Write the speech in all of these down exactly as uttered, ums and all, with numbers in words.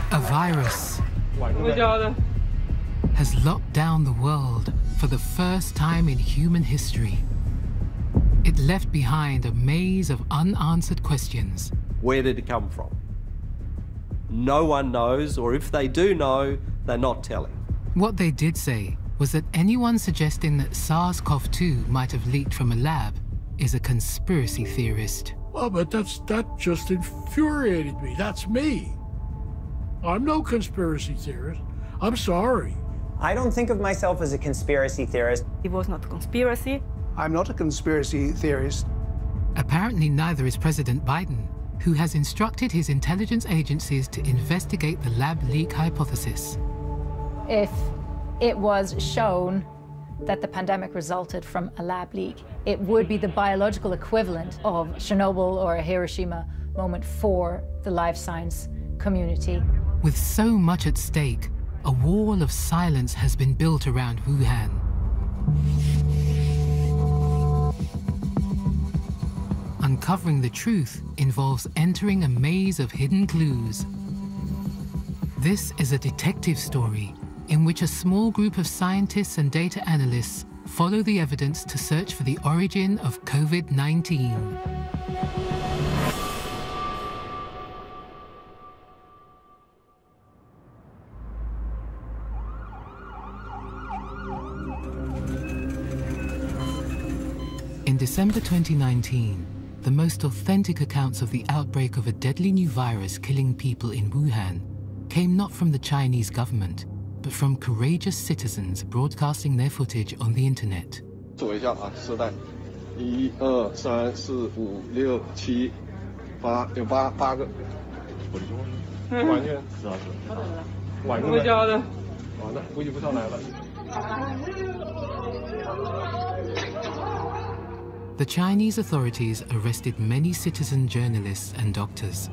A virus has locked down the world for the first time in human history. It left behind a maze of unanswered questions. Where did it come from? No one knows, or if they do know, they're not telling. What they did say was that anyone suggesting that SARS CoV two might have leaked from a lab is a conspiracy theorist. Well, but that's, that just infuriated me. That's me. I'm no conspiracy theorist. I'm sorry. I don't think of myself as a conspiracy theorist. It was not a conspiracy. I'm not a conspiracy theorist. Apparently neither is President Biden, who has instructed his intelligence agencies to investigate the lab leak hypothesis. If it was shown that the pandemic resulted from a lab leak, it would be the biological equivalent of Chernobyl or a Hiroshima moment for the life science community. With so much at stake, a wall of silence has been built around Wuhan. Uncovering the truth involves entering a maze of hidden clues. This is a detective story in which a small group of scientists and data analysts follow the evidence to search for the origin of COVID nineteen. In December twenty nineteen, the most authentic accounts of the outbreak of a deadly new virus killing people in Wuhan came not from the Chinese government, but from courageous citizens broadcasting their footage on the internet. The Chinese authorities arrested many citizen journalists and doctors.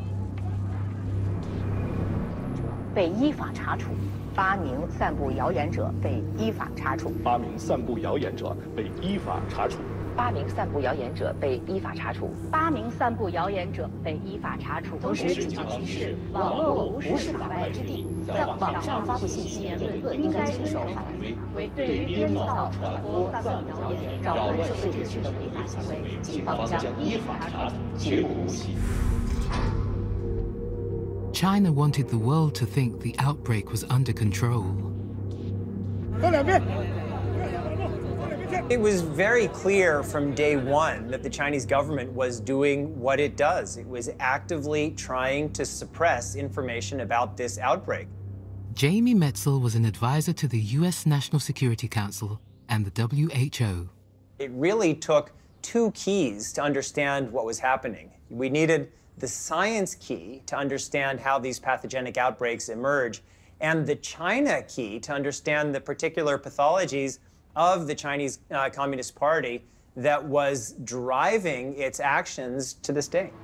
被依法查处，八名散布谣言者被依法查处。八名散布谣言者被依法查处。八名散布谣言者被依法查处。八名散布谣言者被依法查处。同时警告提示：网络不是法外之地，在网上发布信息言论应该遵守法律，对于编造、传播、散布谣言、扰乱社会秩序的违法行为，警方将依法查处，绝不姑息。 China wanted the world to think the outbreak was under control. It was very clear from day one that the Chinese government was doing what it does. It was actively trying to suppress information about this outbreak. Jamie Metzel was an advisor to the U S National Security Council and the W H O. It really took two keys to understand what was happening. We needed the science key to understand how these pathogenic outbreaks emerge, and the China key to understand the particular pathologies of the Chinese uh, Communist Party that was driving its actions to this day.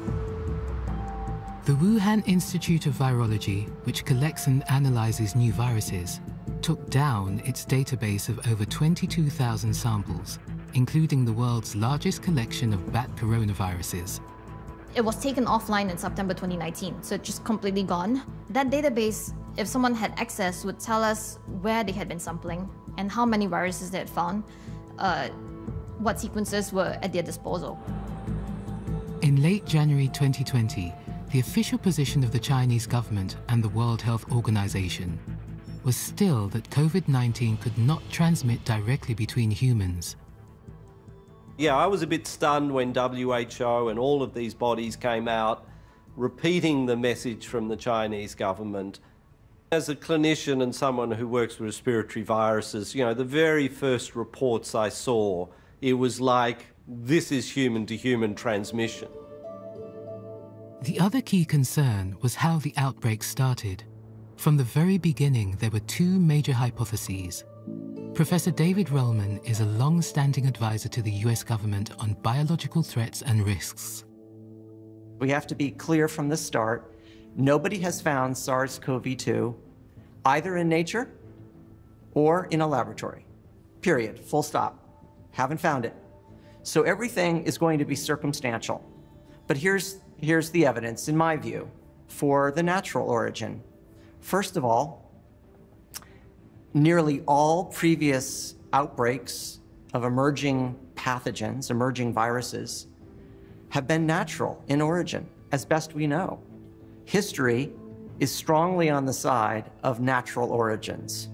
The Wuhan Institute of Virology, which collects and analyzes new viruses, took down its database of over twenty-two thousand samples, including the world's largest collection of bat coronaviruses. It was taken offline in September twenty nineteen, so it's just completely gone. That database, if someone had access, would tell us where they had been sampling and how many viruses they had found, uh, what sequences were at their disposal. In late January twenty twenty, the official position of the Chinese government and the World Health Organization was still that COVID nineteen could not transmit directly between humans. Yeah, I was a bit stunned when W H O and all of these bodies came out repeating the message from the Chinese government. As a clinician and someone who works with respiratory viruses, you know, the very first reports I saw, it was like, this is human-to-human transmission. The other key concern was how the outbreak started. From the very beginning, there were two major hypotheses. Professor David Relman is a long-standing advisor to the U S government on biological threats and risks. We have to be clear from the start. Nobody has found SARS CoV two either in nature or in a laboratory. Period. Full stop. Haven't found it. So everything is going to be circumstantial. But here's, here's the evidence, in my view, for the natural origin First of all, nearly all previous outbreaks of emerging pathogens, emerging viruses, have been natural in origin, as best we know. History is strongly on the side of natural origins.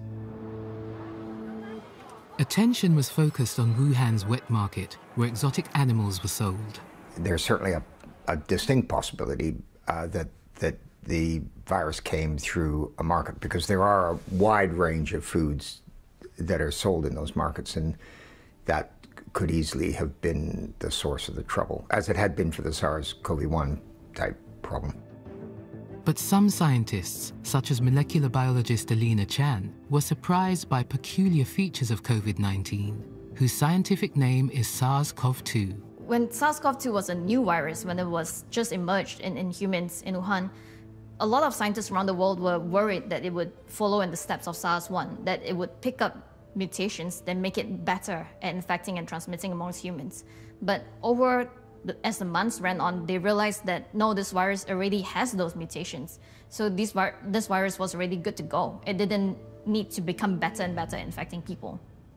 Attention was focused on Wuhan's wet market, where exotic animals were sold. There's certainly a, a distinct possibility uh, that, that the virus came through a market, because there are a wide range of foods that are sold in those markets, and that could easily have been the source of the trouble, as it had been for the SARS CoV one type problem. But some scientists, such as molecular biologist Alina Chan, were surprised by peculiar features of COVID nineteen, whose scientific name is SARS CoV two. When SARS CoV two was a new virus, when it was just emerged in, in humans in Wuhan, a lot of scientists around the world were worried that it would follow in the steps of SARS one, that it would pick up mutations that make it better at infecting and transmitting amongst humans. But over the, as the months ran on, they realized that no, this virus already has those mutations. So this, vi this virus was already good to go. It didn't need to become better and better at infecting people.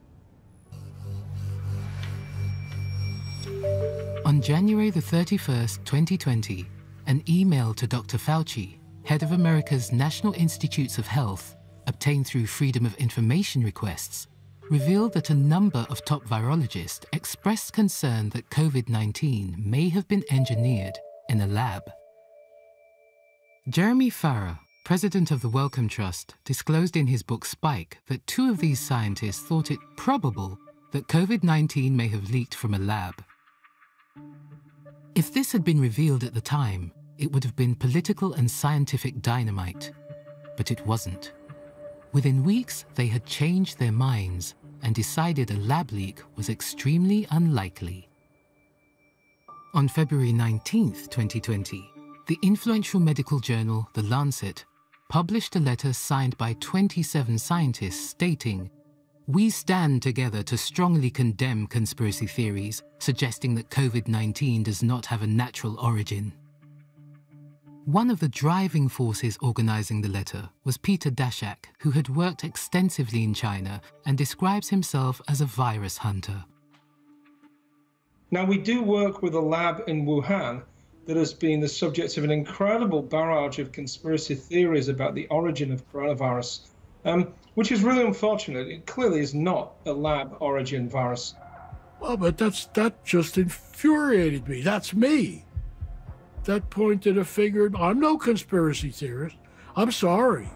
On January the thirty-first, twenty twenty, an email to Doctor Fauci, head of America's National Institutes of Health, obtained through Freedom of Information requests, revealed that a number of top virologists expressed concern that COVID nineteen may have been engineered in a lab. Jeremy Farrar, president of the Wellcome Trust, disclosed in his book Spike that two of these scientists thought it probable that COVID nineteen may have leaked from a lab. If this had been revealed at the time, it would have been political and scientific dynamite. But it wasn't. Within weeks, they had changed their minds and decided a lab leak was extremely unlikely. On February nineteenth, twenty twenty, the influential medical journal The Lancet published a letter signed by twenty-seven scientists stating, "We stand together to strongly condemn conspiracy theories suggesting that COVID nineteen does not have a natural origin." One of the driving forces organizing the letter was Peter Daszak, who had worked extensively in China and describes himself as a virus hunter. Now, we do work with a lab in Wuhan that has been the subject of an incredible barrage of conspiracy theories about the origin of coronavirus, um, which is really unfortunate. It clearly is not a lab origin virus. Well, but that's, that just infuriated me. That's me. That pointed a finger. I'm no conspiracy theorist. I'm sorry.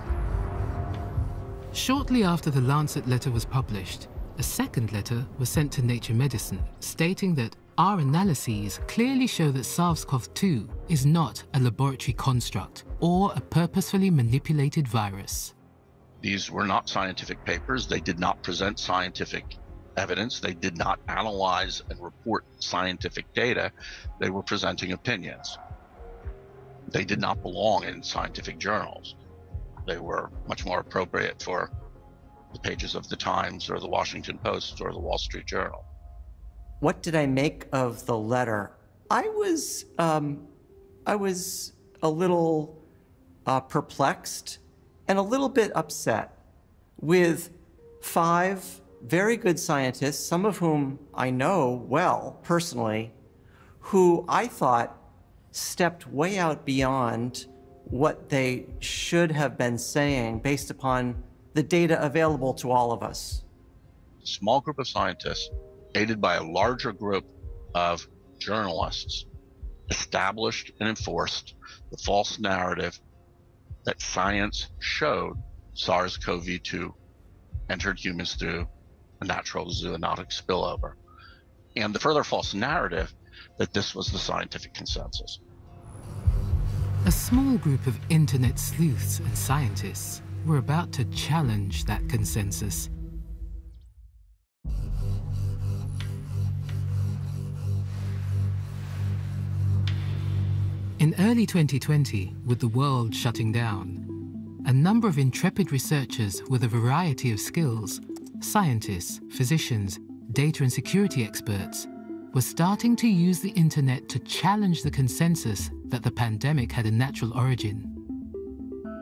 Shortly after the Lancet letter was published, a second letter was sent to Nature Medicine stating that our analyses clearly show that SARS CoV two is not a laboratory construct or a purposefully manipulated virus. These were not scientific papers. They did not present scientific evidence. They did not analyze and report scientific data. They were presenting opinions. They did not belong in scientific journals. They were much more appropriate for the pages of the Times or the Washington Post or the Wall Street Journal. What did I make of the letter? I was, um, I was a little uh, perplexed and a little bit upset with five very good scientists, some of whom I know well personally, who I thought stepped way out beyond what they should have been saying based upon the data available to all of us. A small group of scientists, aided by a larger group of journalists, established and enforced the false narrative that science showed SARS CoV two entered humans through a natural zoonotic spillover, and the further false narrative that this was the scientific consensus. A small group of internet sleuths and scientists were about to challenge that consensus. In early twenty twenty, with the world shutting down, a number of intrepid researchers with a variety of skills, scientists, physicians, data and security experts, were starting to use the internet to challenge the consensus that the pandemic had a natural origin.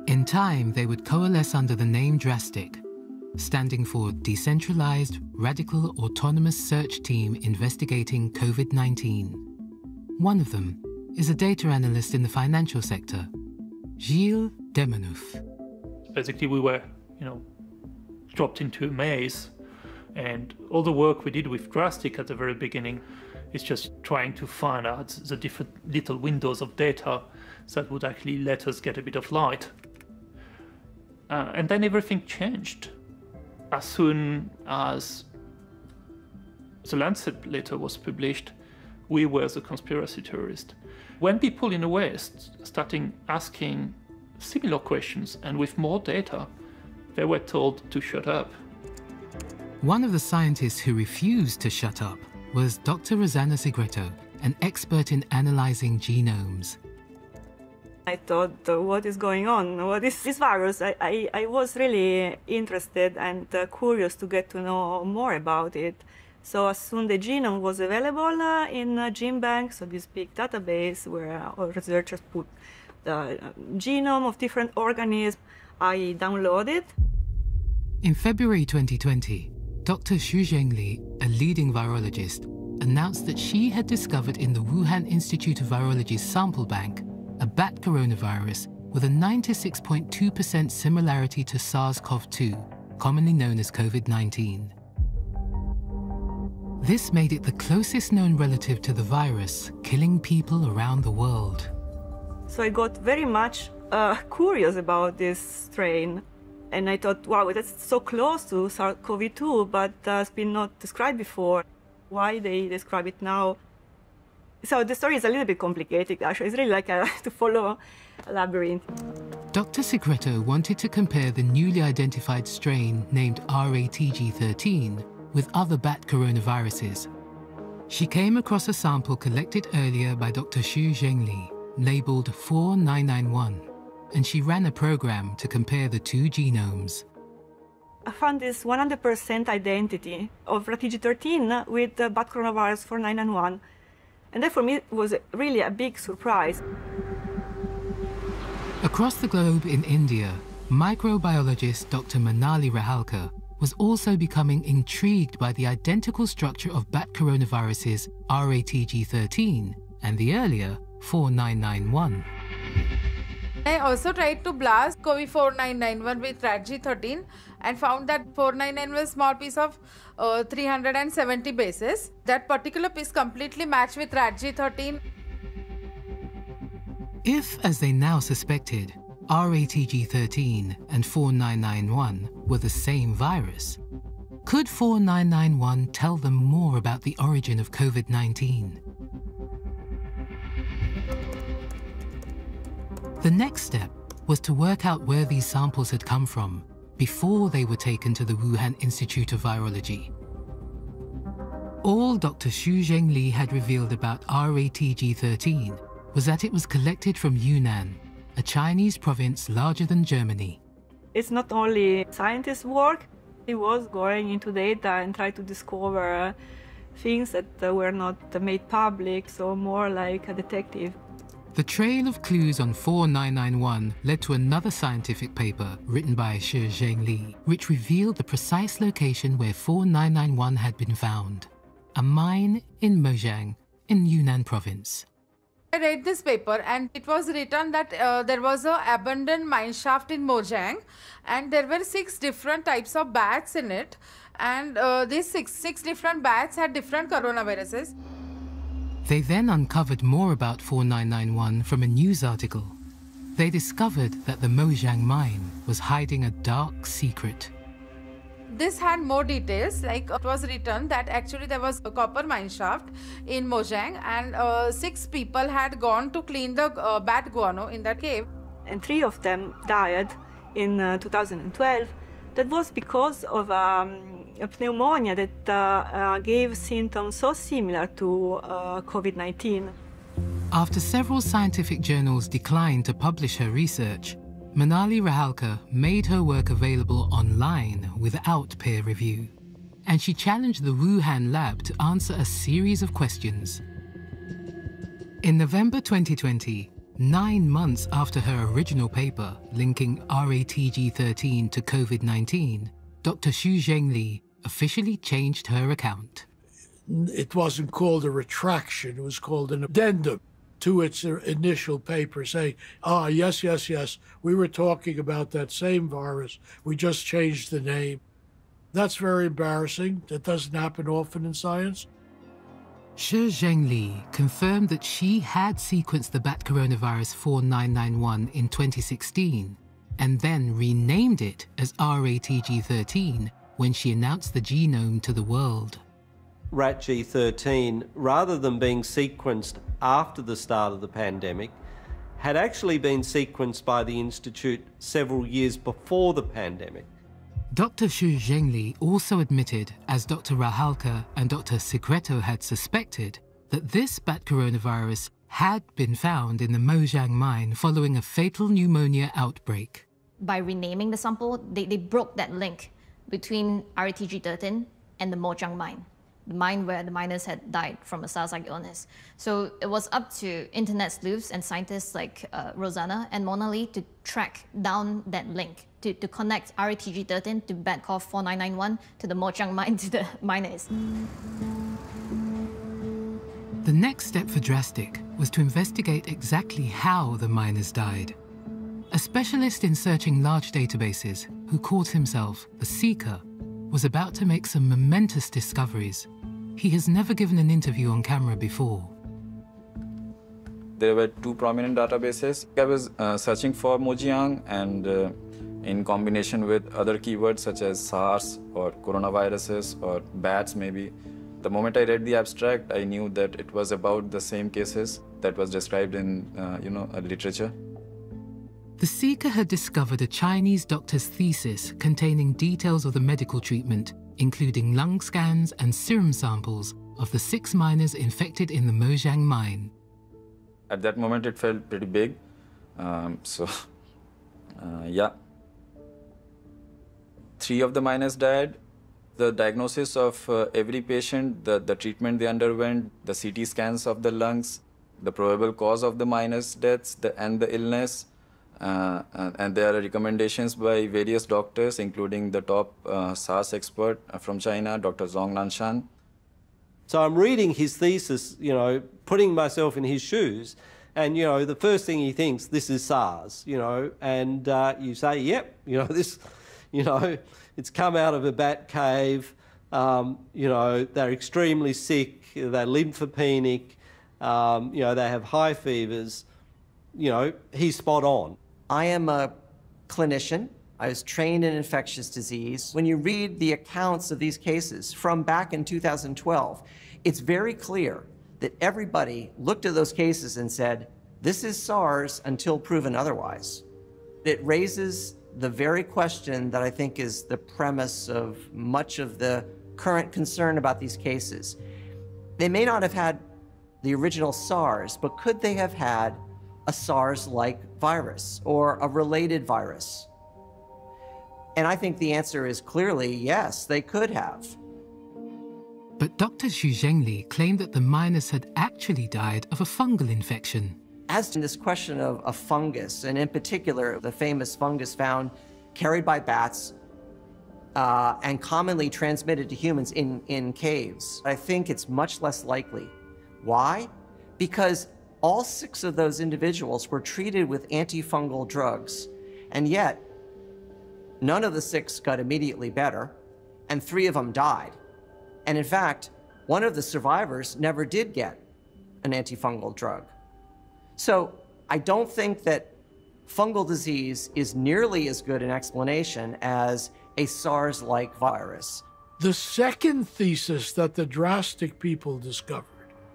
In time, they would coalesce under the name DRASTIC, standing for Decentralized Radical Autonomous Search Team Investigating COVID nineteen. One of them is a data analyst in the financial sector, Gilles Demenouf. Basically, we were, you know, dropped into a maze, and all the work we did with DRASTIC at the very beginning is just trying to find out the different little windows of data that would actually let us get a bit of light. Uh, and then everything changed. As soon as the Lancet letter was published, we were the conspiracy theorists. When people in the West started asking similar questions and with more data, they were told to shut up. One of the scientists who refused to shut up was Doctor Rossana Segreto, an expert in analyzing genomes. I thought, uh, what is going on? What is this virus? I, I, I was really interested and uh, curious to get to know more about it. So as soon as the genome was available uh, in uh, GenBank, so this big database where uh, researchers put the uh, genome of different organisms, I downloaded. In February twenty twenty, Doctor Xu Zhengli, a leading virologist, announced that she had discovered in the Wuhan Institute of Virology's sample bank a bat coronavirus with a ninety-six point two percent similarity to SARS CoV two, commonly known as COVID nineteen. This made it the closest known relative to the virus, killing people around the world. So I got very much uh, curious about this strain. And I thought, wow, that's so close to SARS CoV two, but uh, it's been not described before. Why they describe it now? So the story is a little bit complicated, actually. It's really like a, to follow a labyrinth. Doctor Segreto wanted to compare the newly identified strain named R A T G thirteen with other bat coronaviruses. She came across a sample collected earlier by Doctor Xu Zhengli, labeled four nine nine one, and she ran a program to compare the two genomes. I found this one hundred percent identity of R A T G thirteen with the bat coronavirus four nine nine one. And that for me was really a big surprise. Across the globe in India, microbiologist Doctor Manali Rahalkar was also becoming intrigued by the identical structure of bat coronaviruses R A T G thirteen and the earlier four nine nine one. I also tried to blast CoV four nine nine one with R A T G thirteen and found that four nine nine was a small piece of uh, three hundred seventy bases. That particular piece completely matched with R A T G thirteen. If, as they now suspected, R A T G thirteen and four nine nine one were the same virus, could four nine nine one tell them more about the origin of COVID nineteen? The next step was to work out where these samples had come from before they were taken to the Wuhan Institute of Virology. All Doctor Xu Zhengli had revealed about R A T G thirteen was that it was collected from Yunnan, a Chinese province larger than Germany. It's not only scientist work, he was going into data and trying to discover things that were not made public, so more like a detective. The trail of clues on four nine nine one led to another scientific paper written by Xu Zhengli, which revealed the precise location where four nine nine one had been found, a mine in Mojiang in Yunnan province. I read this paper and it was written that uh, there was an abandoned mine shaft in Mojiang and there were six different types of bats in it, and uh, these six, six different bats had different coronaviruses. They then uncovered more about four nine nine one from a news article. They discovered that the Mojiang mine was hiding a dark secret. This had more details, like it was written that actually there was a copper mine shaft in Mojiang and uh, six people had gone to clean the uh, bat guano in that cave. And three of them died in uh, two thousand twelve. That was because of um, a pneumonia that uh, uh, gave symptoms so similar to uh, COVID nineteen. After several scientific journals declined to publish her research, Manali Rahalkar made her work available online without peer review, and she challenged the Wuhan lab to answer a series of questions. In November twenty twenty, Nine months after her original paper linking R A T G thirteen to COVID nineteen, Doctor Xu Zhengli officially changed her account. It wasn't called a retraction, it was called an addendum to its initial paper saying, ah, yes, yes, yes, we were talking about that same virus, we just changed the name. That's very embarrassing. That doesn't happen often in science. Shi Zhengli confirmed that she had sequenced the bat coronavirus four nine nine one in twenty sixteen and then renamed it as R A T G thirteen when she announced the genome to the world. R A T G thirteen, rather than being sequenced after the start of the pandemic, had actually been sequenced by the Institute several years before the pandemic. Doctor Xu Zhengli also admitted, as Doctor Rahalka and Doctor Secreto had suspected, that this bat coronavirus had been found in the Mojiang mine following a fatal pneumonia outbreak. By renaming the sample, they, they broke that link between R A T G thirteen and the Mojiang mine, the mine where the miners had died from a SARS-like illness. So it was up to internet sleuths and scientists like uh, Rosanna and Mona Lee to track down that link, to, to connect R A T G thirteen to bat cov four nine nine one, to the Mojiang mine, to the miners. The next step for Drastic was to investigate exactly how the miners died. A specialist in searching large databases, who called himself the Seeker, was about to make some momentous discoveries. He has never given an interview on camera before. There were two prominent databases. I was uh, searching for Mojiang, and uh, in combination with other keywords such as SARS or coronaviruses or bats maybe. The moment I read the abstract, I knew that it was about the same cases that was described in uh, you know, literature. The Seeker had discovered a Chinese doctor's thesis containing details of the medical treatment, including lung scans and serum samples of the six miners infected in the Mojiang mine. At that moment, it felt pretty big. Um, so, uh, yeah. Three of the miners died. The diagnosis of uh, every patient, the, the treatment they underwent, the C T scans of the lungs, the probable cause of the miners' deaths, the, and the illness. Uh, and, and there are recommendations by various doctors, including the top uh, SARS expert from China, Doctor Zhong Nanshan. So I'm reading his thesis, you know, putting myself in his shoes, and, you know, the first thing he thinks, this is SARS, you know, and uh, you say, yep, you know, this, you know, it's come out of a bat cave, um, you know, they're extremely sick, they're lymphopenic, um, you know, they have high fevers, you know, he's spot on. I am a clinician. I was trained in infectious disease. When you read the accounts of these cases from back in two thousand twelve, it's very clear that everybody looked at those cases and said, this is SARS until proven otherwise. It raises the very question that I think is the premise of much of the current concern about these cases. They may not have had the original SARS, but could they have had a SARS-like virus or a related virus? And I think the answer is clearly yes, they could have. But Doctor Xu Zhengli claimed that the miners had actually died of a fungal infection. As to this question of a fungus, and in particular the famous fungus found carried by bats uh, and commonly transmitted to humans in, in caves, I think it's much less likely. Why? Because all six of those individuals were treated with antifungal drugs, and yet none of the six got immediately better, and three of them died. And in fact, one of the survivors never did get an antifungal drug. So I don't think that fungal disease is nearly as good an explanation as a SARS-like virus. The second thesis that the Drastic people discovered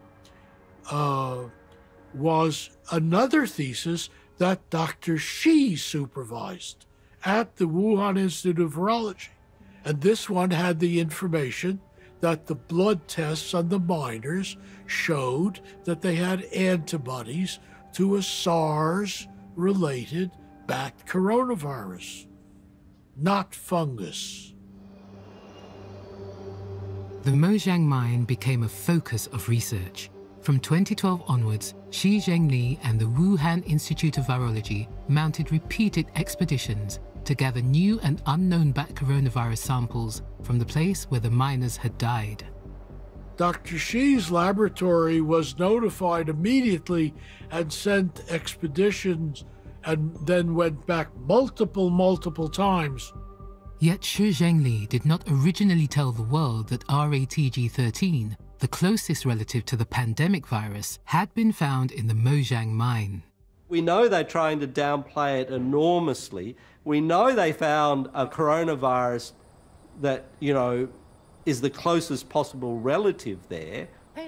uh, was another thesis that Doctor Shi supervised at the Wuhan Institute of Virology. And this one had the information that the blood tests on the miners showed that they had antibodies to a SARS-related bat coronavirus, not fungus. The Mojiang mine became a focus of research. From twenty twelve onwards, Shi Zhengli and the Wuhan Institute of Virology mounted repeated expeditions to gather new and unknown bat coronavirus samples from the place where the miners had died. Doctor Shi's laboratory was notified immediately and sent expeditions and then went back multiple, multiple times. Yet Shi Zhengli did not originally tell the world that R A T G thirteen, the closest relative to the pandemic virus, had been found in the Mozhang mine. We know they're trying to downplay it enormously. We know they found a coronavirus that, you know, is the closest possible relative there.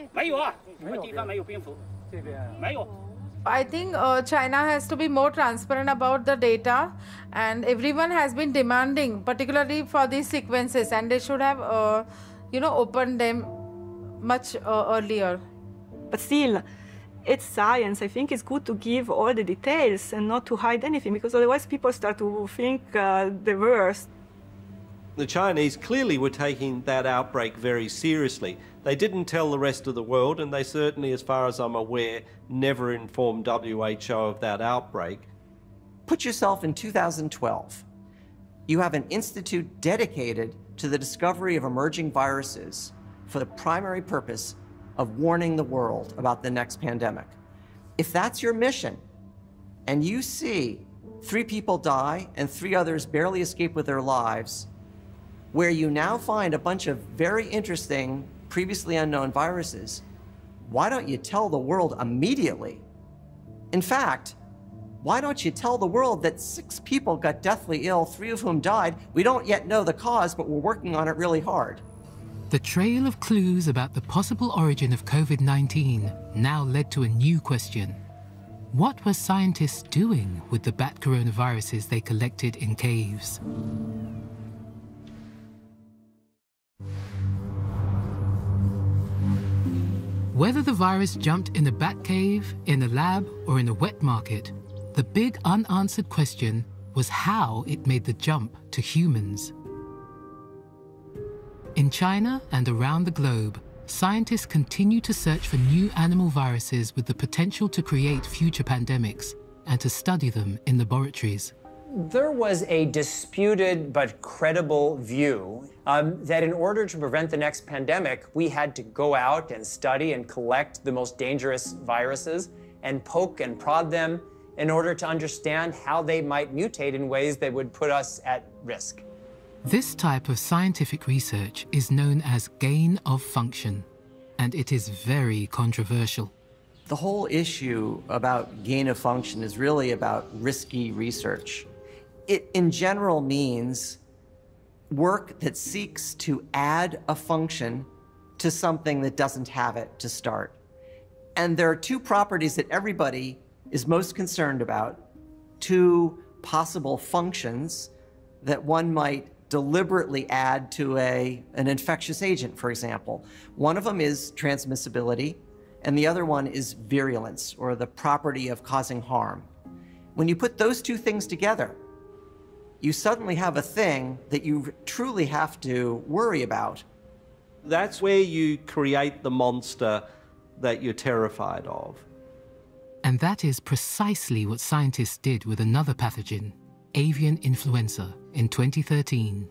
I think uh, China has to be more transparent about the data, and everyone has been demanding, particularly for these sequences, and they should have, uh, you know, opened them much uh, earlier. But still, it's science. I think it's good to give all the details and not to hide anything, because otherwise people start to think uh, the worst. The Chinese clearly were taking that outbreak very seriously. They didn't tell the rest of the world, and they certainly, as far as I'm aware, never informed W H O of that outbreak. Put yourself in two thousand twelve. You have an institute dedicated to the discovery of emerging viruses for the primary purpose of warning the world about the next pandemic. If that's your mission, and you see three people die and three others barely escape with their lives, where you now find a bunch of very interesting, previously unknown viruses, why don't you tell the world immediately? In fact, why don't you tell the world that six people got deathly ill, three of whom died? We don't yet know the cause, but we're working on it really hard. The trail of clues about the possible origin of COVID nineteen now led to a new question. What were scientists doing with the bat coronaviruses they collected in caves? Whether the virus jumped in a bat cave, in a lab, or in a wet market, the big unanswered question was how it made the jump to humans. In China and around the globe, scientists continue to search for new animal viruses with the potential to create future pandemics and to study them in laboratories. There was a disputed but credible view um, that in order to prevent the next pandemic, we had to go out and study and collect the most dangerous viruses and poke and prod them in order to understand how they might mutate in ways that would put us at risk. This type of scientific research is known as gain of function, and it is very controversial. The whole issue about gain of function is really about risky research. It, in general, means work that seeks to add a function to something that doesn't have it to start. And there are two properties that everybody is most concerned about, two possible functions that one might deliberately add to a, an infectious agent, for example. One of them is transmissibility, and the other one is virulence, or the property of causing harm. When you put those two things together, you suddenly have a thing that you truly have to worry about. That's where you create the monster that you're terrified of. And that is precisely what scientists did with another pathogen, avian influenza, in twenty thirteen.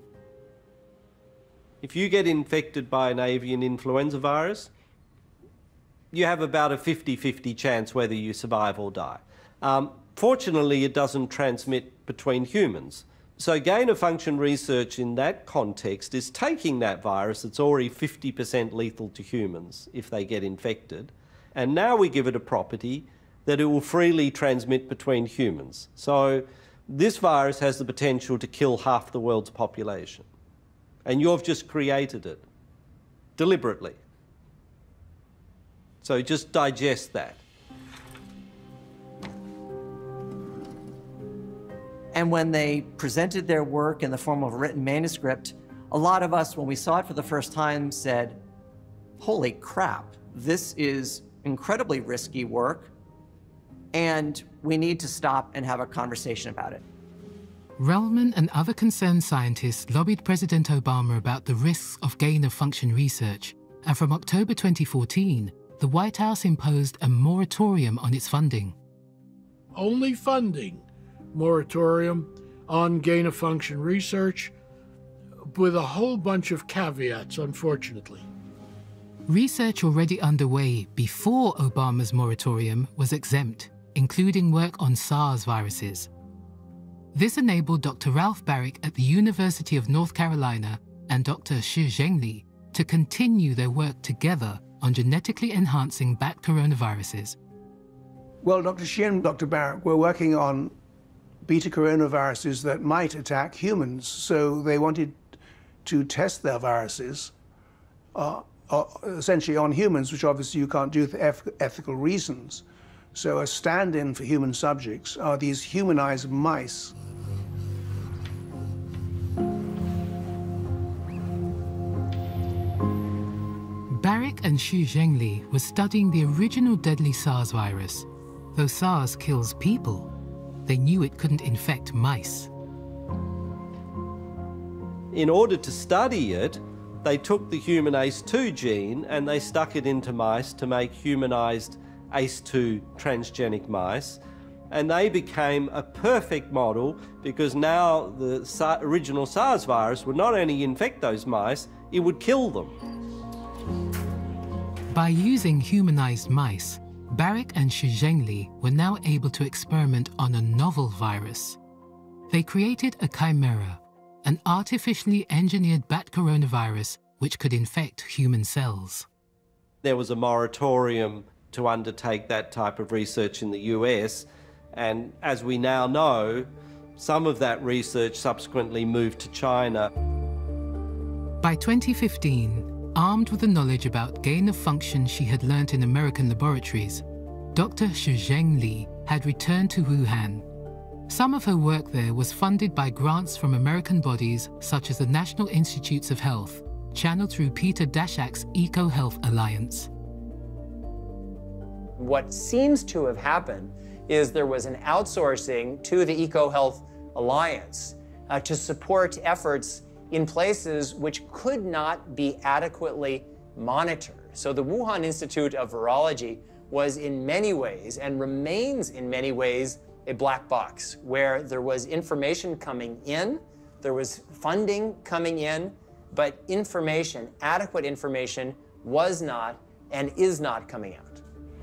If you get infected by an avian influenza virus, you have about a fifty fifty chance whether you survive or die. Um, fortunately, it doesn't transmit between humans. So gain-of-function research in that context is taking that virus that's already fifty percent lethal to humans if they get infected, and now we give it a property that it will freely transmit between humans. So this virus has the potential to kill half the world's population, and you've just created it deliberately. So just digest that. And when they presented their work in the form of a written manuscript, a lot of us, when we saw it for the first time, said, holy crap, this is incredibly risky work, and we need to stop and have a conversation about it. Relman and other concerned scientists lobbied President Obama about the risks of gain-of-function research, and from October twenty fourteen, the White House imposed a moratorium on its funding. Only funding moratorium on gain-of-function research, with a whole bunch of caveats, unfortunately. Research already underway before Obama's moratorium was exempt, including work on SARS viruses. This enabled Doctor Ralph Baric at the University of North Carolina and Doctor Shi Zhengli to continue their work together on genetically enhancing bat coronaviruses. Well, Doctor Shi and Doctor Baric were working on beta coronaviruses that might attack humans, so they wanted to test their viruses uh, uh, essentially on humans, which obviously you can't do for eth ethical reasons. So a stand-in for human subjects are these humanized mice. Baric and Shi Zhengli were studying the original deadly SARS virus. Though SARS kills people, they knew it couldn't infect mice. In order to study it, they took the human A C E two gene and they stuck it into mice to make humanized A C E two transgenic mice. And they became a perfect model because now the original SARS virus would not only infect those mice, it would kill them. By using humanized mice, Baric and Shi Zhengli were now able to experiment on a novel virus. They created a chimera, an artificially engineered bat coronavirus which could infect human cells. There was a moratorium to undertake that type of research in the U S, and as we now know, some of that research subsequently moved to China. By twenty fifteen, armed with the knowledge about gain-of-function she had learnt in American laboratories, Doctor Shi Zhengli had returned to Wuhan. Some of her work there was funded by grants from American bodies such as the National Institutes of Health, channeled through Peter Daszak's EcoHealth Alliance. What seems to have happened is there was an outsourcing to the EcoHealth Alliance uh, to support efforts in places which could not be adequately monitored. So the Wuhan Institute of Virology was in many ways, and remains in many ways, a black box where there was information coming in, there was funding coming in, but information, adequate information, was not and is not coming out.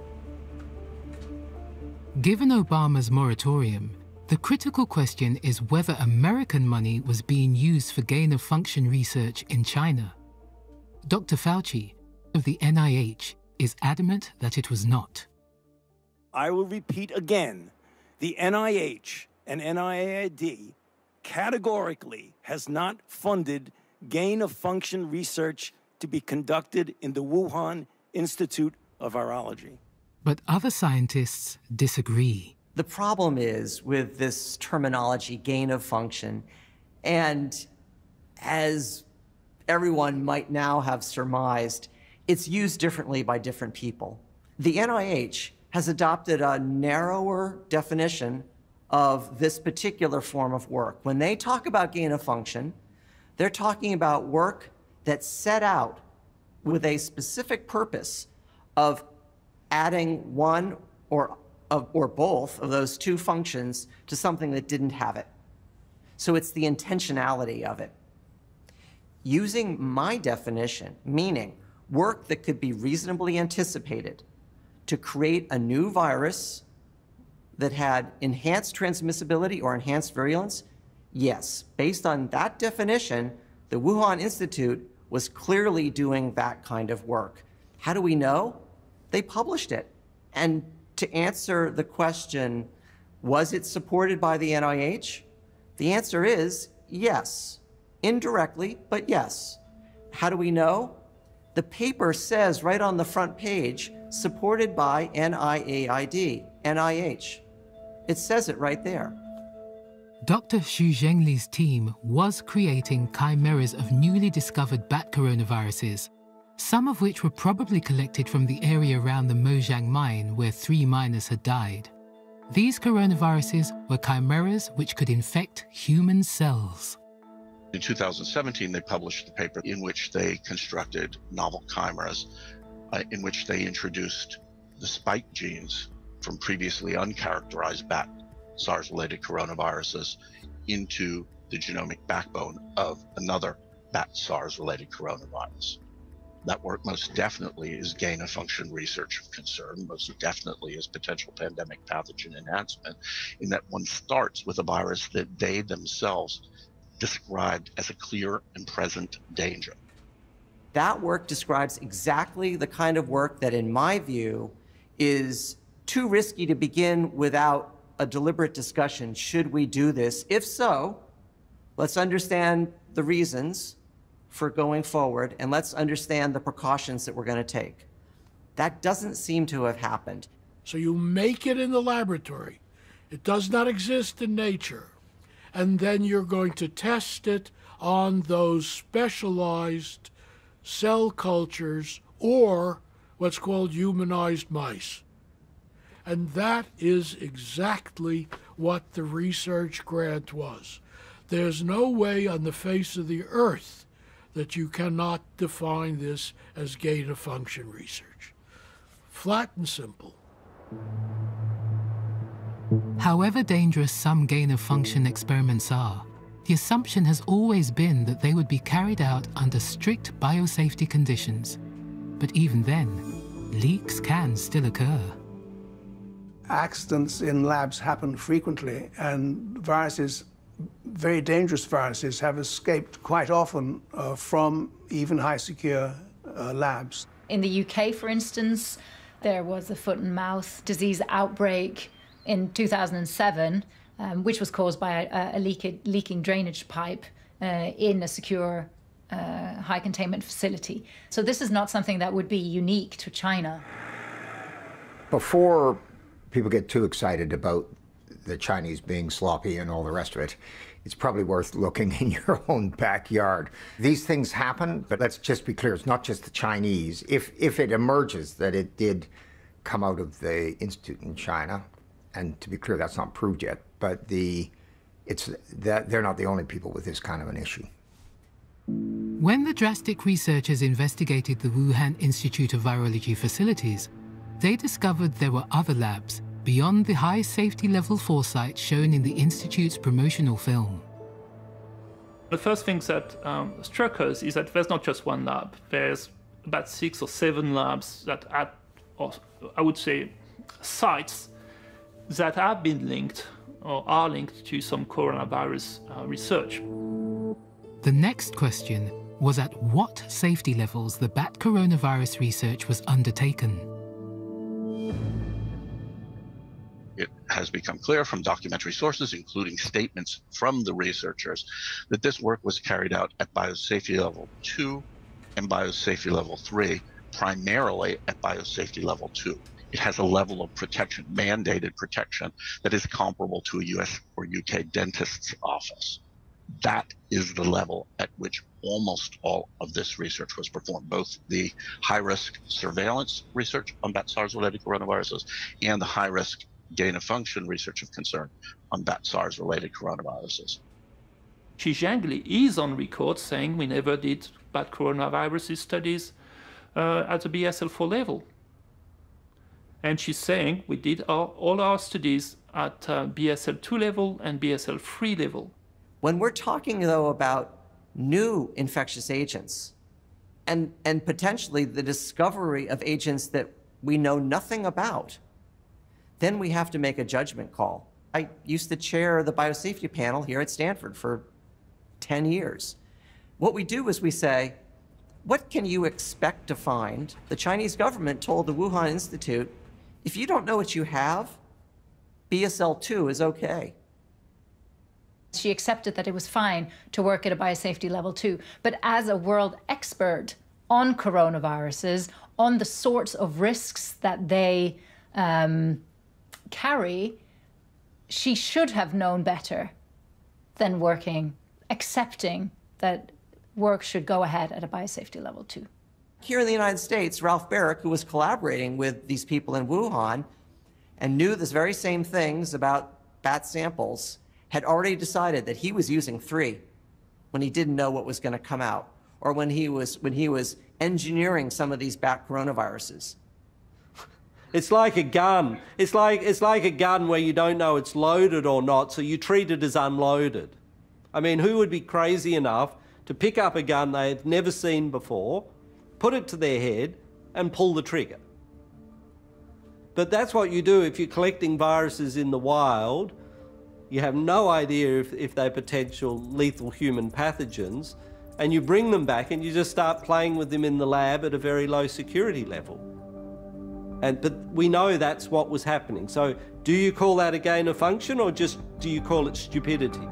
Given Obama's moratorium, the critical question is whether American money was being used for gain-of-function research in China. Doctor Fauci of the N I H is adamant that it was not. I will repeat again, the N I H and N I A I D categorically has not funded gain-of-function research to be conducted in the Wuhan Institute of Virology. But other scientists disagree. The problem is with this terminology, gain of function, and as everyone might now have surmised, it's used differently by different people. The N I H has adopted a narrower definition of this particular form of work. When they talk about gain of function, they're talking about work that's set out with a specific purpose of adding one or, of, or both of those two functions to something that didn't have it. So it's the intentionality of it. Using my definition, meaning work that could be reasonably anticipated to create a new virus that had enhanced transmissibility or enhanced virulence, yes. Based on that definition, the Wuhan Institute was clearly doing that kind of work. How do we know? They published it. And to answer the question, was it supported by the N I H? The answer is yes. Indirectly, but yes. How do we know? The paper says right on the front page, supported by N I A I D, N I H. It says it right there. Doctor Shi Zhengli's team was creating chimeras of newly discovered bat coronaviruses, some of which were probably collected from the area around the Mozhang mine where three miners had died. These coronaviruses were chimeras which could infect human cells. In two thousand seventeen, they published the paper in which they constructed novel chimeras uh, in which they introduced the spike genes from previously uncharacterized bat SARS-related coronaviruses into the genomic backbone of another bat SARS-related coronavirus. That work most definitely is gain-of-function research of concern, most definitely is potential pandemic pathogen enhancement, in that one starts with a virus that they themselves described as a clear and present danger. That work describes exactly the kind of work that, in my view, is too risky to begin without a deliberate discussion. Should we do this? If so, let's understand the reasons for going forward, and let's understand the precautions that we're going to take. That doesn't seem to have happened. So you make it in the laboratory. It does not exist in nature. And then you're going to test it on those specialized cell cultures or what's called humanized mice. And that is exactly what the research grant was. There's no way on the face of the earth that you cannot define this as gain-of-function research. Flat and simple. However dangerous some gain-of-function experiments are, the assumption has always been that they would be carried out under strict biosafety conditions. But even then, leaks can still occur. Accidents in labs happen frequently, and viruses, very dangerous viruses, have escaped quite often uh, from even high-secure uh, labs. In the U K, for instance, there was a foot and mouth disease outbreak in two thousand seven, um, which was caused by a, a leak leaking drainage pipe uh, in a secure uh, high containment facility. So this is not something that would be unique to China. Before people get too excited about the Chinese being sloppy and all the rest of it, it's probably worth looking in your own backyard. These things happen, but let's just be clear, it's not just the Chinese. If, if it emerges that it did come out of the institute in China, and to be clear, that's not proved yet, but the, it's that they're not the only people with this kind of an issue. When the Drastic researchers investigated the Wuhan Institute of Virology facilities, they discovered there were other labs beyond the high safety level foresight shown in the Institute's promotional film. The first thing that um, struck us is that there's not just one lab. There's about six or seven labs that are, or I would say, sites that have been linked or are linked to some coronavirus uh, research. The next question was at what safety levels the bat coronavirus research was undertaken. It has become clear from documentary sources, including statements from the researchers, that this work was carried out at biosafety level two and biosafety level three, primarily at biosafety level two. It has a level of protection, mandated protection, that is comparable to a U S or U K dentist's office. That is the level at which almost all of this research was performed, both the high-risk surveillance research on bat SARS-related coronaviruses and the high-risk gain-of-function research of concern on bat SARS-related coronaviruses. Shi Zhengli is on record saying we never did bat coronavirus studies uh, at the B S L four level. And she's saying we did our, all our studies at uh, B S L two level and B S L three level. When we're talking, though, about new infectious agents and, and potentially the discovery of agents that we know nothing about, then we have to make a judgment call. I used to chair the biosafety panel here at Stanford for ten years. What we do is we say, what can you expect to find? The Chinese government told the Wuhan Institute, if you don't know what you have, B S L two is okay. She accepted that it was fine to work at a biosafety level two, but as a world expert on coronaviruses, on the sorts of risks that they um, carry, she should have known better than working, accepting that work should go ahead at a biosafety level two. Here in the United States, Ralph Barrick, who was collaborating with these people in Wuhan and knew the very same things about bat samples, had already decided that he was using three when he didn't know what was going to come out, or when he was when he was engineering some of these bat coronaviruses. It's like a gun. It's like, it's like a gun where you don't know it's loaded or not, so you treat it as unloaded. I mean, who would be crazy enough to pick up a gun they had never seen before, put it to their head, and pull the trigger? But that's what you do if you're collecting viruses in the wild. You have no idea if, if they're potential lethal human pathogens, and you bring them back and you just start playing with them in the lab at a very low security level. And, but we know that's what was happening. So do you call that a gain of function, or just do you call it stupidity?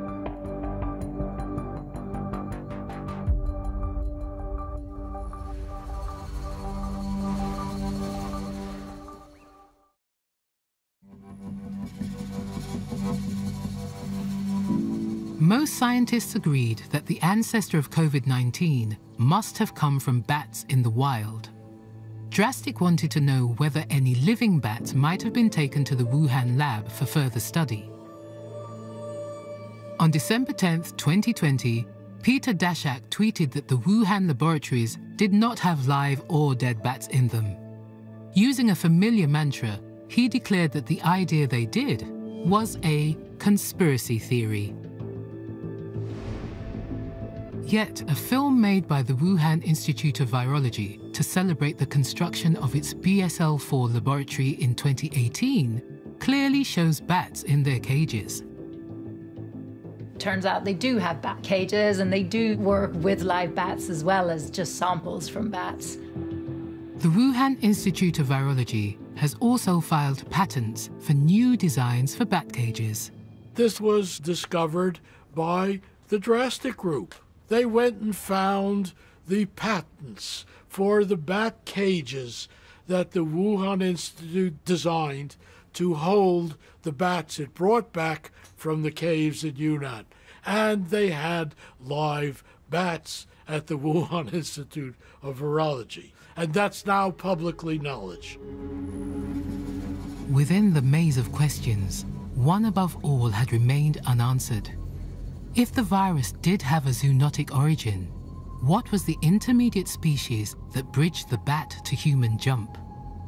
Most scientists agreed that the ancestor of COVID nineteen must have come from bats in the wild. Drastic wanted to know whether any living bats might have been taken to the Wuhan lab for further study. On December tenth, twenty twenty, Peter Daszak tweeted that the Wuhan laboratories did not have live or dead bats in them. Using a familiar mantra, he declared that the idea they did was a conspiracy theory. Yet, a film made by the Wuhan Institute of Virology to celebrate the construction of its B S L four laboratory in twenty eighteen clearly shows bats in their cages. Turns out they do have bat cages, and they do work with live bats as well as just samples from bats. The Wuhan Institute of Virology has also filed patents for new designs for bat cages. This was discovered by the Drastic Group. They went and found the patents for the bat cages that the Wuhan Institute designed to hold the bats it brought back from the caves in Yunnan. And they had live bats at the Wuhan Institute of Virology. And that's now publicly knowledge. Within the maze of questions, one above all had remained unanswered. If the virus did have a zoonotic origin, what was the intermediate species that bridged the bat to human jump?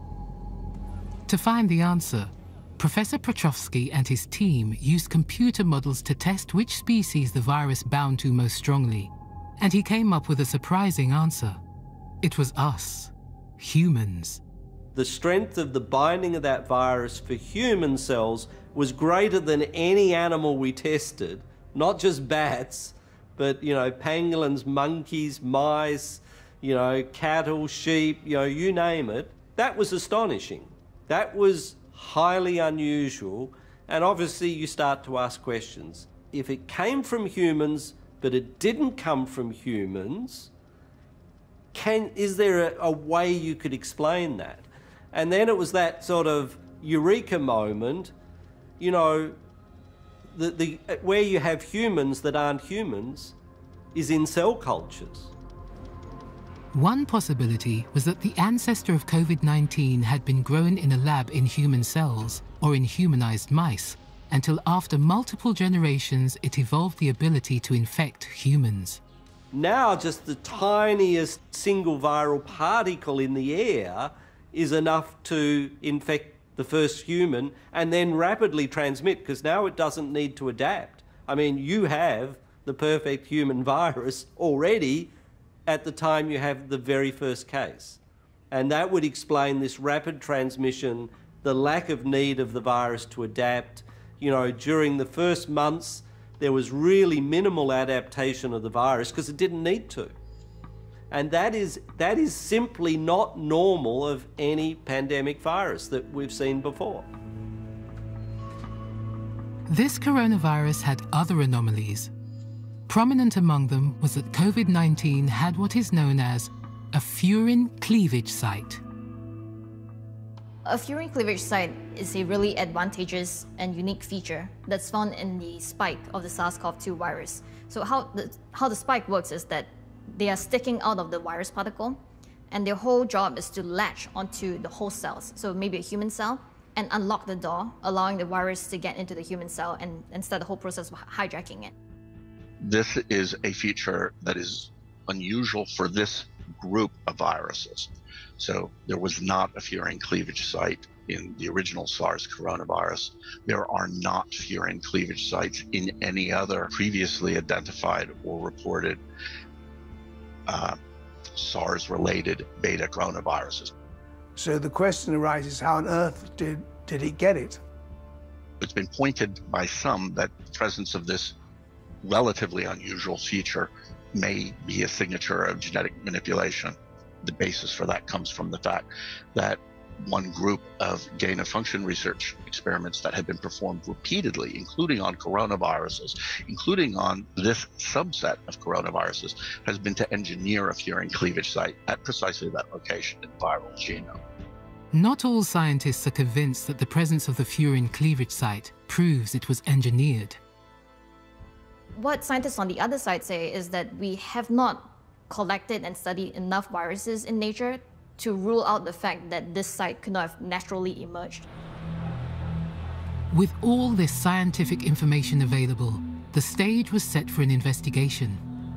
To find the answer, Professor Petrovsky and his team used computer models to test which species the virus bound to most strongly, and he came up with a surprising answer. It was us, humans. The strength of the binding of that virus for human cells was greater than any animal we tested, not just bats, but, you know, pangolins, monkeys, mice, you know, cattle, sheep, you know, you name it. That was astonishing. That was highly unusual, and obviously you start to ask questions. If it came from humans, but it didn't come from humans, can, is there a, a way you could explain that? And then it was that sort of eureka moment, you know, the, the, where you have humans that aren't humans is in cell cultures. One possibility was that the ancestor of COVID nineteen had been grown in a lab in human cells or in humanized mice, until after multiple generations it evolved the ability to infect humans. Now just the tiniest single viral particle in the air is enough to infect the first human and then rapidly transmit, because now it doesn't need to adapt. I mean, you have the perfect human virus already at the time you have the very first case. And that would explain this rapid transmission, the lack of need of the virus to adapt. You know, during the first months, there was really minimal adaptation of the virus because it didn't need to. And that is, that is simply not normal of any pandemic virus that we've seen before. This coronavirus had other anomalies. Prominent among them was that COVID nineteen had what is known as a furin cleavage site. A furin cleavage site is a really advantageous and unique feature that's found in the spike of the SARS CoV two virus. So how the, how the spike works is that they are sticking out of the virus particle, and their whole job is to latch onto the host cells, so maybe a human cell, and unlock the door, allowing the virus to get into the human cell and, and start the whole process of hijacking it. This is a feature that is unusual for this group of viruses. So there was not a furin cleavage site in the original SARS coronavirus. There are not furin cleavage sites in any other previously identified or reported uh, SARS-related beta coronaviruses. So the question arises, how on earth did, did it get it? It's been pointed by some that the presence of this relatively unusual feature may be a signature of genetic manipulation. The basis for that comes from the fact that one group of gain-of-function research experiments that had been performed repeatedly, including on coronaviruses, including on this subset of coronaviruses, has been to engineer a furin cleavage site at precisely that location in the viral genome. Not all scientists are convinced that the presence of the furin cleavage site proves it was engineered. What scientists on the other side say is that we have not collected and studied enough viruses in nature to rule out the fact that this site could not have naturally emerged. With all this scientific information available, the stage was set for an investigation.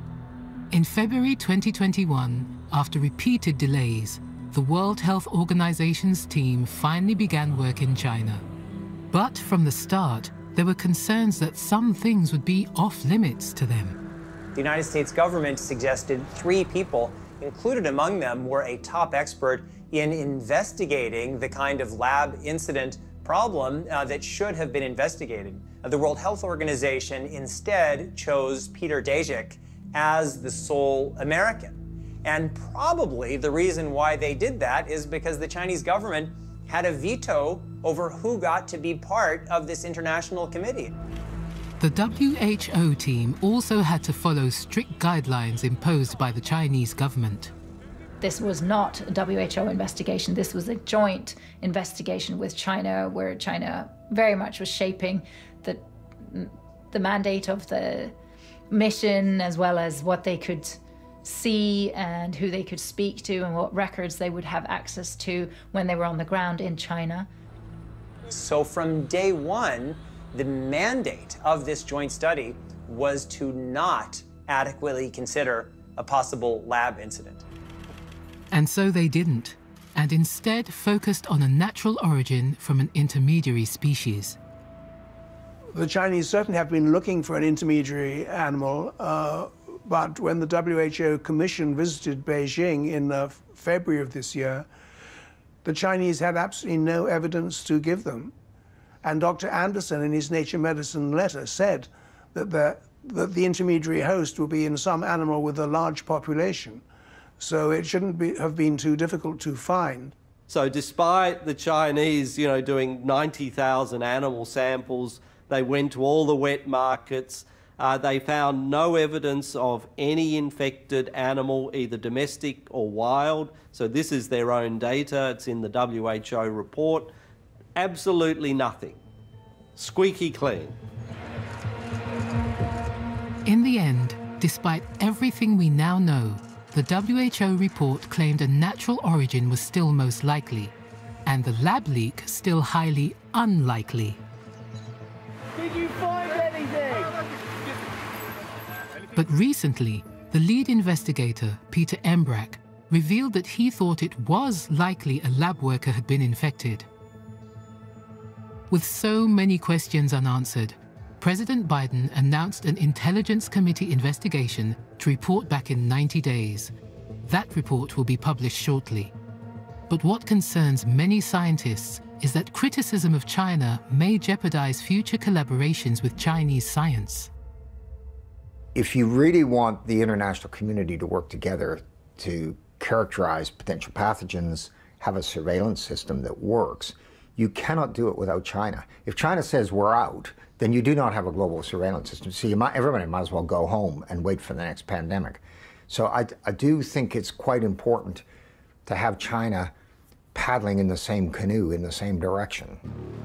In February twenty twenty-one, after repeated delays, the World Health Organization's team finally began work in China. But from the start, there were concerns that some things would be off-limits to them. The United States government suggested three people. Included among them were a top expert in investigating the kind of lab incident problem uh, that should have been investigated. Uh, the World Health Organization instead chose Peter Daszak as the sole American. And probably the reason why they did that is because the Chinese government had a veto over who got to be part of this international committee. The W H O team also had to follow strict guidelines imposed by the Chinese government. This was not a W H O investigation. This was a joint investigation with China, where China very much was shaping the, the mandate of the mission, as well as what they could see and who they could speak to and what records they would have access to when they were on the ground in China. So from day one, the mandate of this joint study was to not adequately consider a possible lab incident. And so they didn't, and instead focused on a natural origin from an intermediary species. The Chinese certainly have been looking for an intermediary animal, uh, but when the W H O Commission visited Beijing in uh, February of this year, the Chinese had absolutely no evidence to give them. And Doctor Anderson, in his Nature Medicine letter, said that the, that the intermediary host will be in some animal with a large population. So it shouldn't be, have been too difficult to find. So despite the Chinese, you know, doing ninety thousand animal samples, they went to all the wet markets. Uh, they found no evidence of any infected animal, either domestic or wild. So this is their own data. It's in the W H O report. Absolutely nothing. Squeaky clean. In the end, despite everything we now know, the W H O report claimed a natural origin was still most likely, and the lab leak still highly unlikely. Did you find anything? But recently, the lead investigator, Peter Embrach, revealed that he thought it was likely a lab worker had been infected. With so many questions unanswered, President Biden announced an Intelligence Committee investigation to report back in ninety days. That report will be published shortly. But what concerns many scientists is that criticism of China may jeopardize future collaborations with Chinese science. If you really want the international community to work together to characterize potential pathogens, have a surveillance system that works, you cannot do it without China. If China says we're out, then you do not have a global surveillance system. So you might, everybody might as well go home and wait for the next pandemic. So I, I do think it's quite important to have China paddling in the same canoe, in the same direction.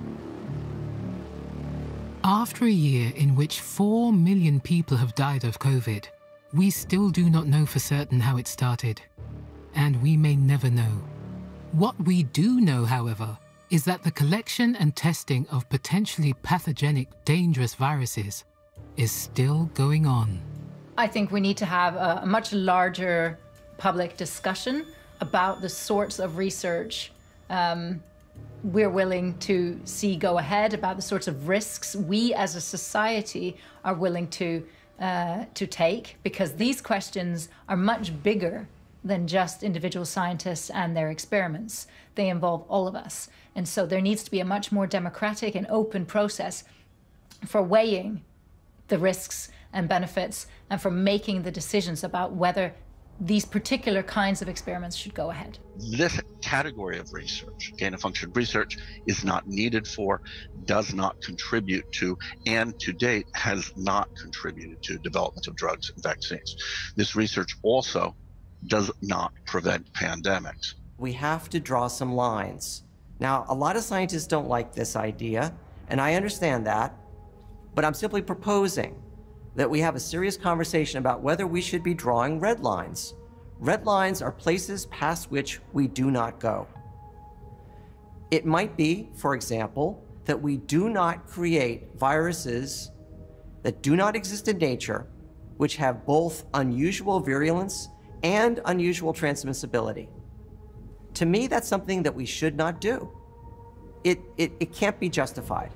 After a year in which four million people have died of COVID, we still do not know for certain how it started. And we may never know. What we do know, however, is that the collection and testing of potentially pathogenic, dangerous viruses is still going on. I think we need to have a, a much larger public discussion about the sorts of research um, we're willing to see go ahead, about the sorts of risks we as a society are willing to uh, to take, because these questions are much bigger than just individual scientists and their experiments. They involve all of us. And so there needs to be a much more democratic and open process for weighing the risks and benefits and for making the decisions about whether these particular kinds of experiments should go ahead. This category of research, gain-of-function research, is not needed for, does not contribute to, and to date has not contributed to development of drugs and vaccines. This research also does not prevent pandemics. We have to draw some lines. Now, a lot of scientists don't like this idea, and I understand that, but I'm simply proposing that we have a serious conversation about whether we should be drawing red lines. Red lines are places past which we do not go. It might be, for example, that we do not create viruses that do not exist in nature, which have both unusual virulence and unusual transmissibility. To me, that's something that we should not do. It, it, it can't be justified.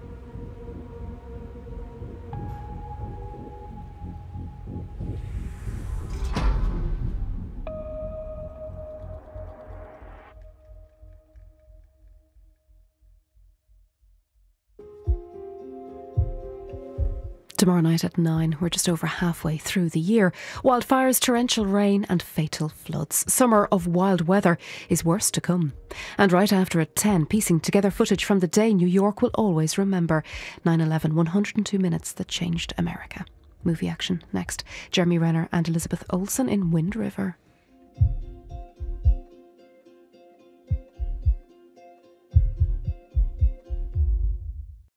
Tomorrow night at nine, we're just over halfway through the year. Wildfires, torrential rain and fatal floods. Summer of wild weather is worse to come. And right after at ten, piecing together footage from the day New York will always remember. nine eleven, one hundred two minutes that changed America. Movie action next. Jeremy Renner and Elizabeth Olsen in Wind River.